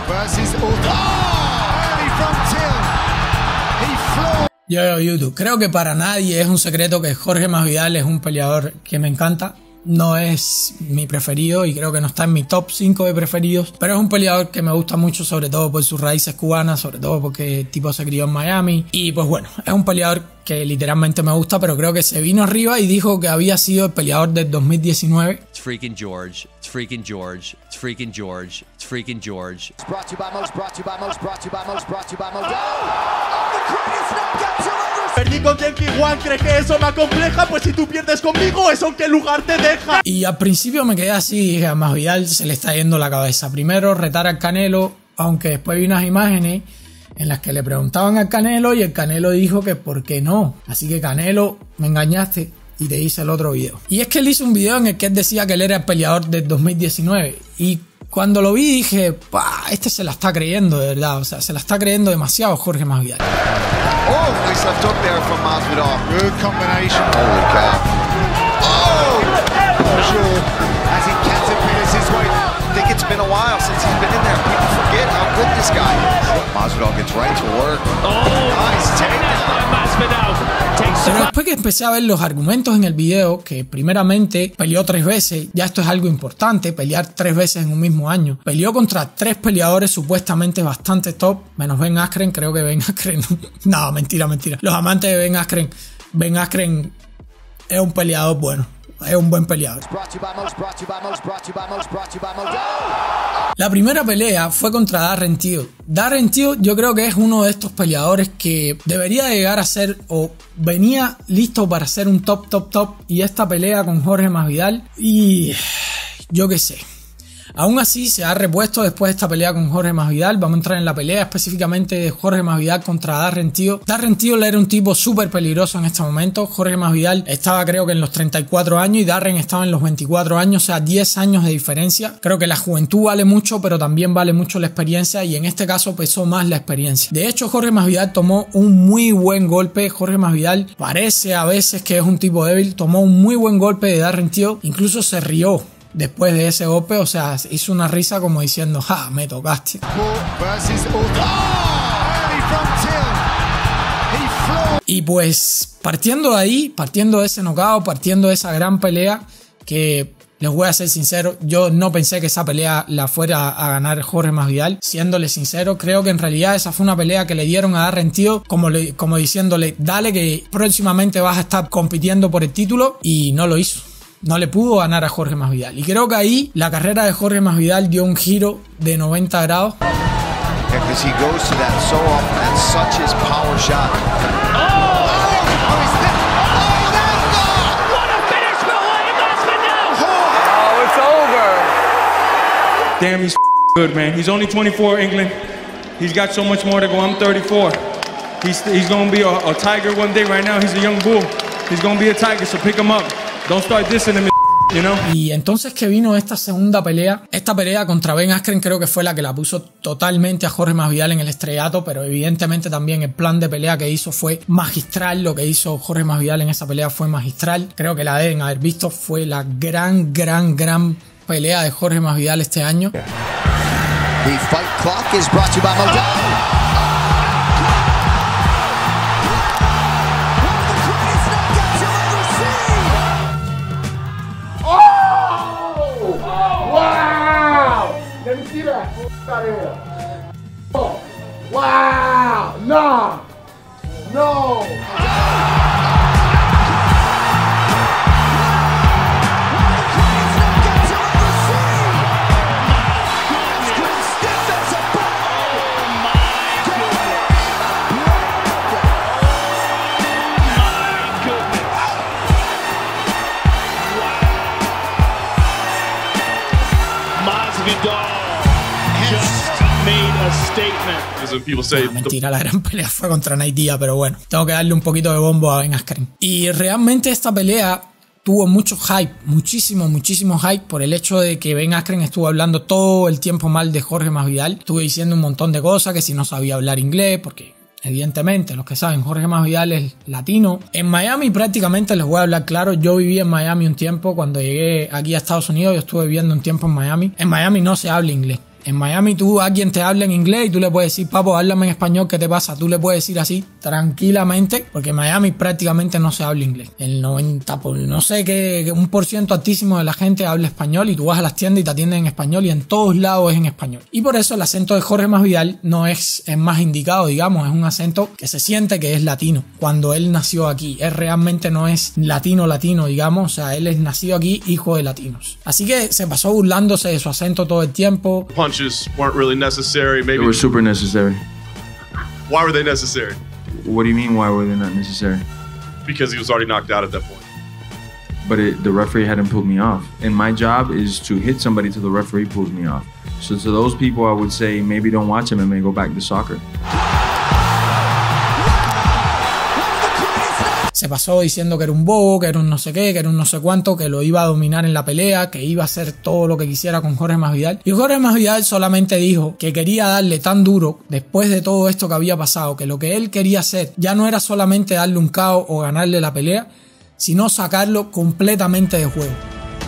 Yo, YouTube, creo que para nadie es un secreto que Jorge Masvidal es un peleador que me encanta. No es mi preferido y creo que no está en mi top 5 de preferidos, pero es un peleador que me gusta mucho, sobre todo por sus raíces cubanas, sobre todo porque el tipo se crió en Miami y pues bueno, es un peleador que literalmente me gusta, pero creo que se vino arriba y dijo que había sido el peleador del 2019. It's freaking George, it's freaking George, it's freaking George, it's freaking George. It's brought to you by Most, brought to you by Most, brought to you by Most, brought to you by Most. The greatest knockout till ever. Perdí con Yankee One, ¿crees que eso me acompleja? Pues si tú pierdes conmigo, ¿eso en qué lugar te deja? Y al principio me quedé así, dije, a Masvidal se le está yendo la cabeza. Primero retar al Canelo, aunque después vi unas imágenes en las que le preguntaban al Canelo y el Canelo dijo que por qué no. Así que Canelo, me engañaste y te hice el otro video. Y es que él hizo un video en el que él decía que él era el peleador del 2019 y cuando lo vi dije, pa, este se la está creyendo de verdad, o sea, se la está creyendo demasiado Jorge Masvidal. Oh, nice left hook there from Masvidal. Good combination. Holy cow. Oh! Sure. As he catapults his way. I think it's been a while since he's been in there. People forget how good this guy is. Masvidal gets right to work. Oh, nice takedown. Masvidal. Pero después que empecé a ver los argumentos en el video, que primeramente peleó 3 veces, ya esto es algo importante, pelear 3 veces en un mismo año. Peleó contra 3 peleadores supuestamente bastante top, menos Ben Askren, creo que Ben Askren... No, mentira. Los amantes de Ben Askren es un peleador bueno. Es un buen peleador. La primera pelea fue contra Darren Till. Darren Till yo creo que es uno de estos peleadores que debería llegar a ser o venía listo para ser un top y esta pelea con Jorge Masvidal y yo qué sé. Aún así se ha repuesto después de esta pelea con Jorge Masvidal. Vamos a entrar en la pelea específicamente de Jorge Masvidal contra Darren Till. Darren Till era un tipo súper peligroso en este momento. Jorge Masvidal estaba creo que en los 34 años y Darren estaba en los 24 años, o sea 10 años de diferencia. Creo que la juventud vale mucho, pero también vale mucho la experiencia y en este caso pesó más la experiencia. De hecho Jorge Masvidal tomó un muy buen golpe. Jorge Masvidal parece a veces que es un tipo débil. Tomó un muy buen golpe de Darren Till. Incluso se rió después de ese golpe, o sea, hizo una risa como diciendo, ja, me tocaste. Y pues, partiendo de ahí, partiendo de ese knockout, partiendo de esa gran pelea, que les voy a ser sincero, yo no pensé que esa pelea la fuera a ganar Jorge Masvidal. Siéndole sincero, creo que en realidad esa fue una pelea que le dieron a Darren Till como diciéndole, dale que próximamente vas a estar compitiendo por el título, y no lo hizo. No le pudo ganar a Jorge Masvidal. Y creo que ahí la carrera de Jorge Masvidal dio un giro de 90 grados. Damn, he's good, man. He's only 24, England. He's got so much more to go. I'm 34. He's going to be a tiger one day. Right now, he's a young bull. He's going to be a tiger, so pick him up. Don't start dissing him, you know? Y entonces que vino esta segunda pelea. Esta pelea contra Ben Askren creo que fue la que la puso totalmente a Jorge Masvidal en el estrellato, pero evidentemente también el plan de pelea que hizo fue magistral. Lo que hizo Jorge Masvidal en esa pelea fue magistral. Creo que la deben haber visto. Fue la gran pelea de Jorge Masvidal este año. The fight clock is brought to you by Modelo. Let me see that. Out of here. Oh, wow. Nah. No. No, mentira, la gran pelea fue contra Nate Diaz, pero bueno, tengo que darle un poquito de bombo a Ben Askren. Y realmente esta pelea tuvo mucho hype, muchísimo hype por el hecho de que Ben Askren estuvo hablando todo el tiempo mal de Jorge Masvidal. Estuve diciendo un montón de cosas, que si no sabía hablar inglés, porque evidentemente, los que saben, Jorge Masvidal es latino. En Miami prácticamente les voy a hablar claro. Yo viví en Miami un tiempo. Cuando llegué aquí a Estados Unidos, yo estuve viviendo un tiempo en Miami. En Miami no se habla inglés. En Miami tú a quien te habla en inglés y tú le puedes decir, papo, háblame en español, ¿qué te pasa? Tú le puedes decir así tranquilamente, porque en Miami prácticamente no se habla inglés. El 90, no sé qué, un % altísimo de la gente habla español y tú vas a las tiendas y te atienden en español y en todos lados es en español. Y por eso el acento de Jorge Masvidal no es más indicado, digamos, es un acento que se siente que es latino. Cuando él nació aquí, él realmente no es latino, digamos, o sea, él es nacido aquí, hijo de latinos. Así que se pasó burlándose de su acento todo el tiempo. Punches weren't really necessary. Maybe They were super necessary. Why were they necessary? What do you mean, why were they not necessary? Because he was already knocked out at that point. But the referee hadn't pulled me off. And my job is to hit somebody till the referee pulls me off. So to those people, I would say maybe don't watch him and maybe go back to soccer. Se pasó diciendo que era un bobo, que era un no sé qué, que era un no sé cuánto, que lo iba a dominar en la pelea, que iba a hacer todo lo que quisiera con Jorge Masvidal. Y Jorge Masvidal solamente dijo que quería darle tan duro después de todo esto que había pasado, que lo que él quería hacer ya no era solamente darle un KO o ganarle la pelea, sino sacarlo completamente de juego.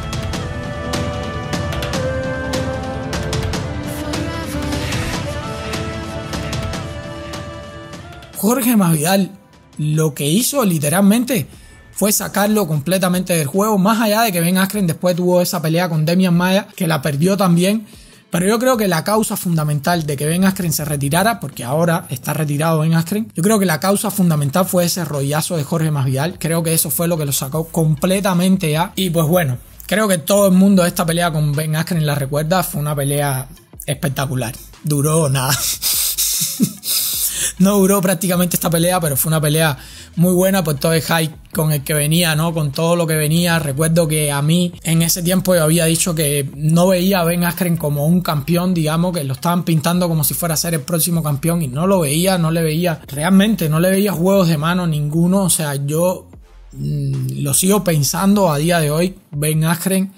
Jorge Masvidal lo que hizo literalmente fue sacarlo completamente del juego, más allá de que Ben Askren después tuvo esa pelea con Demian Maia, que la perdió también, pero yo creo que la causa fundamental de que Ben Askren se retirara, porque ahora está retirado Ben Askren, yo creo que la causa fundamental fue ese rollazo de Jorge Masvidal, creo que eso fue lo que lo sacó completamente ya, y pues bueno, creo que todo el mundo de esta pelea con Ben Askren la recuerda, fue una pelea espectacular, duró nada. No duró prácticamente esta pelea, pero fue una pelea muy buena por todo el hype con el que venía, ¿no? Con todo lo que venía. Recuerdo que a mí en ese tiempo yo había dicho que no veía a Ben Askren como un campeón, digamos, que lo estaban pintando como si fuera a ser el próximo campeón y no lo veía, realmente no le veía juegos de mano ninguno. O sea, yo lo sigo pensando a día de hoy. Ben Askren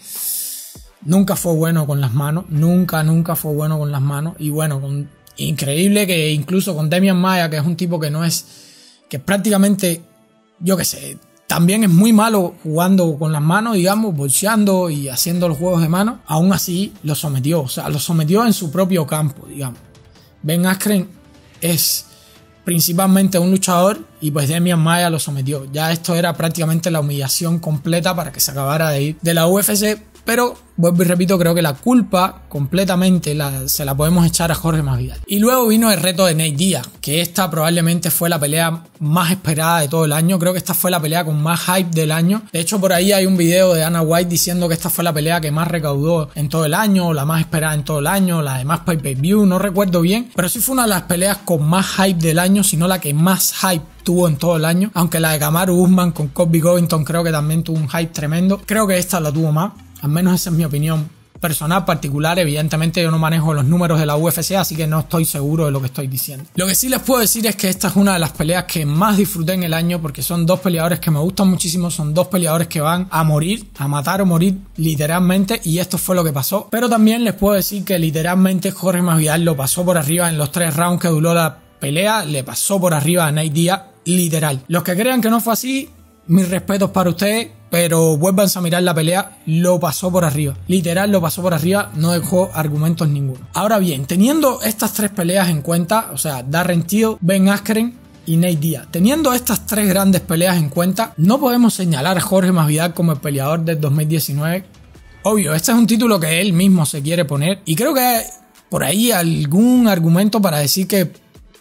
nunca fue bueno con las manos, nunca fue bueno con las manos y bueno, increíble que incluso con Demian Maia, que es un tipo que no es, que prácticamente, yo qué sé, también es muy malo jugando con las manos, digamos, boxeando y haciendo los juegos de mano, aún así lo sometió, o sea, lo sometió en su propio campo, digamos. Ben Askren es principalmente un luchador y pues Demian Maia lo sometió. Ya esto era prácticamente la humillación completa para que se acabara de ir de la UFC. Pero, vuelvo y repito, creo que la culpa completamente se la podemos echar a Jorge Masvidal. Y luego vino el reto de Nate Diaz, que esta probablemente fue la pelea más esperada de todo el año. Creo que esta fue la pelea con más hype del año. De hecho, por ahí hay un video de Dana White diciendo que esta fue la pelea que más recaudó en todo el año, la más esperada en todo el año, la de más pay-per-view, no recuerdo bien. Pero sí fue una de las peleas con más hype del año, sino la que más hype tuvo en todo el año. Aunque la de Kamaru Usman con Colby Covington creo que también tuvo un hype tremendo. Creo que esta la tuvo más. Al menos esa es mi opinión personal, particular. Evidentemente yo no manejo los números de la UFC, así que no estoy seguro de lo que estoy diciendo. Lo que sí les puedo decir es que esta es una de las peleas que más disfruté en el año, porque son dos peleadores que me gustan muchísimo, son dos peleadores que van a morir, a matar o morir literalmente, y esto fue lo que pasó. Pero también les puedo decir que literalmente Jorge Masvidal lo pasó por arriba en los 3 rounds que duró la pelea, le pasó por arriba a Nate Diaz, literal. Los que crean que no fue así, mis respetos para ustedes, pero vuélvanse a mirar la pelea, lo pasó por arriba. Literal, lo pasó por arriba, no dejó argumentos ninguno. Ahora bien, teniendo estas 3 peleas en cuenta, o sea, Darren Till, Ben Askren y Nate Diaz, teniendo estas 3 grandes peleas en cuenta, no podemos señalar a Jorge Masvidal como el peleador del 2019. Obvio, este es un título que él mismo se quiere poner, y creo que hay por ahí algún argumento para decir que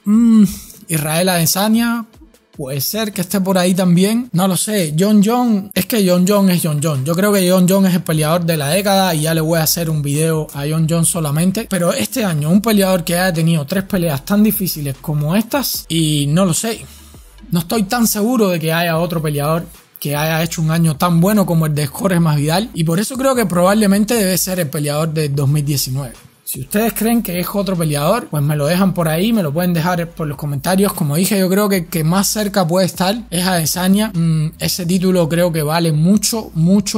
Israel Adesanya puede ser que esté por ahí también. No lo sé. John Jones. Es que John Jones es John Jones. Yo creo que John Jones es el peleador de la década y ya le voy a hacer un video a John Jones solamente. Pero este año, un peleador que haya tenido 3 peleas tan difíciles como estas, y no lo sé. No estoy tan seguro de que haya otro peleador que haya hecho un año tan bueno como el de Jorge Masvidal. Y por eso creo que probablemente debe ser el peleador de 2019. Si ustedes creen que es otro peleador, pues me lo dejan por ahí, me lo pueden dejar por los comentarios. Como dije, yo creo que el que más cerca puede estar es Adesanya. Ese título creo que vale mucho.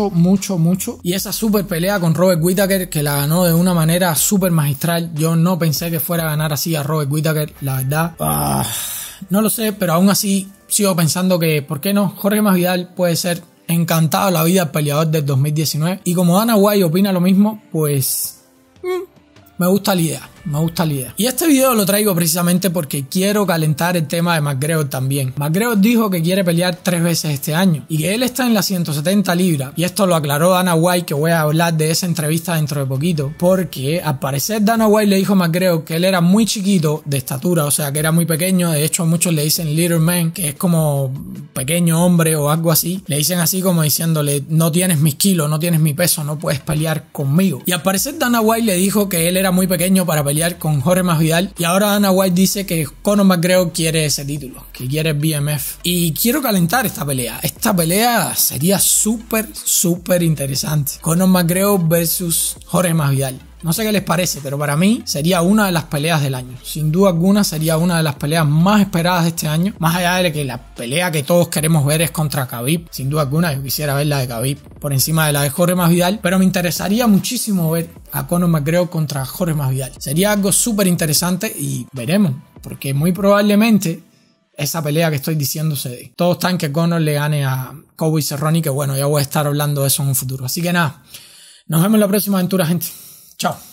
Y esa super pelea con Robert Whittaker, que la ganó de una manera súper magistral. Yo no pensé que fuera a ganar así a Robert Whittaker, la verdad. No lo sé, pero aún así sigo pensando que, ¿por qué no? Jorge Masvidal puede ser encantado la vida el peleador del 2019. Y como Dana White opina lo mismo, pues Me gusta la idea, me gusta la idea. Y este video lo traigo precisamente porque quiero calentar el tema de McGregor también. McGregor dijo que quiere pelear 3 veces este año y que él está en las 170 libras. Y esto lo aclaró Dana White, que voy a hablar de esa entrevista dentro de poquito. Porque al parecer Dana White le dijo a McGregor que él era muy chiquito de estatura, o sea que era muy pequeño. De hecho muchos le dicen little man, que es como pequeño hombre o algo así. Le dicen así como diciéndole, no tienes mis kilos, no tienes mi peso, no puedes pelear conmigo. Y al parecer Dana White le dijo que él era muy pequeño para pelear con Jorge Masvidal, y ahora Dana White dice que Conor McGregor quiere ese título, que quiere BMF, y quiero calentar esta pelea. Esta pelea sería súper interesante. Conor McGregor versus Jorge Masvidal. No sé qué les parece, pero para mí sería una de las peleas del año. Sin duda alguna sería una de las peleas más esperadas de este año. Más allá de que la pelea que todos queremos ver es contra Khabib. Sin duda alguna yo quisiera ver la de Khabib por encima de la de Jorge Masvidal. Pero me interesaría muchísimo ver a Conor McGregor contra Jorge Masvidal. Sería algo súper interesante y veremos. Porque muy probablemente esa pelea que estoy diciendo se dé. Todos están que Conor le gane a Cowboy Cerrone, que bueno, ya voy a estar hablando de eso en un futuro. Así que nada, nos vemos en la próxima aventura, gente. Chao.